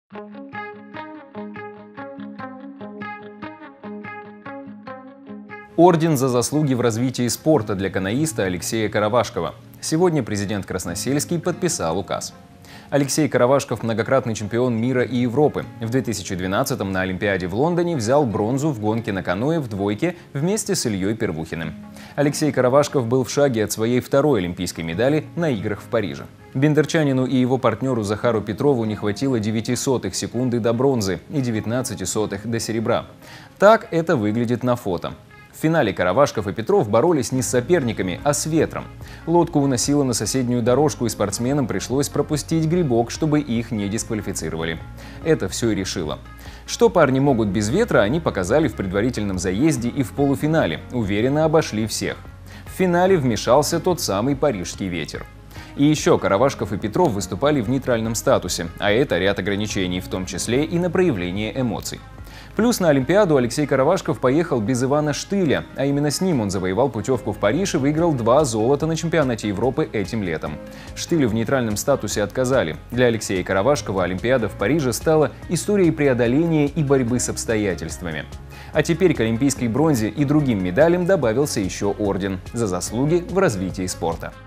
Орден за заслуги в развитии спорта для каноиста Алексея Каравашкова. Сегодня президент Красносельский подписал указ. Алексей Каравашков – многократный чемпион мира и Европы. В 2012-м на Олимпиаде в Лондоне взял бронзу в гонке на каноэ в двойке вместе с Ильей Первухиным. Алексей Каравашков был в шаге от своей второй олимпийской медали на играх в Париже. Бендерчанину и его партнеру Захару Петрову не хватило 0,09 секунды до бронзы и 0,19 до серебра. Так это выглядит на фото. В финале Каравашков и Петров боролись не с соперниками, а с ветром. Лодку уносило на соседнюю дорожку, и спортсменам пришлось пропустить грибок, чтобы их не дисквалифицировали. Это все и решило. Что парни могут без ветра, они показали в предварительном заезде и в полуфинале. Уверенно обошли всех. В финале вмешался тот самый парижский ветер. И еще Каравашков и Петров выступали в нейтральном статусе, а это ряд ограничений, в том числе и на проявление эмоций. Плюс на Олимпиаду Алексей Каравашков поехал без Ивана Штыля, а именно с ним он завоевал путевку в Париж и выиграл 2 золота на чемпионате Европы этим летом. Штылю в нейтральном статусе отказали. Для Алексея Каравашкова Олимпиада в Париже стала историей преодоления и борьбы с обстоятельствами. А теперь к олимпийской бронзе и другим медалям добавился еще орден за заслуги в развитии спорта.